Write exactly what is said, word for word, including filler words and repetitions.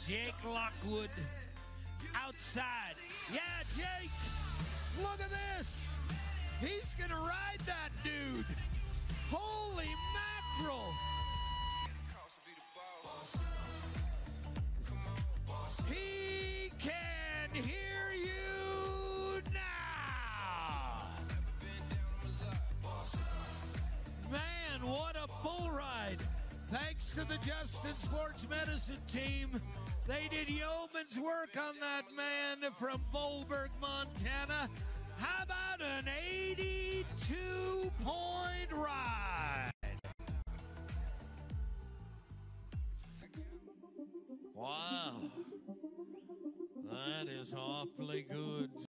Jake Lockwood outside. Yeah, Jake, look at this. He's going to ride that dude. Holy mackerel. He can hear you now. Man, what a bull ride. Thanks to the Justin Sports Medicine team. They did yeoman's work on that man from Volberg, Montana. How about an eighty-two point ride? Wow. That is awfully good.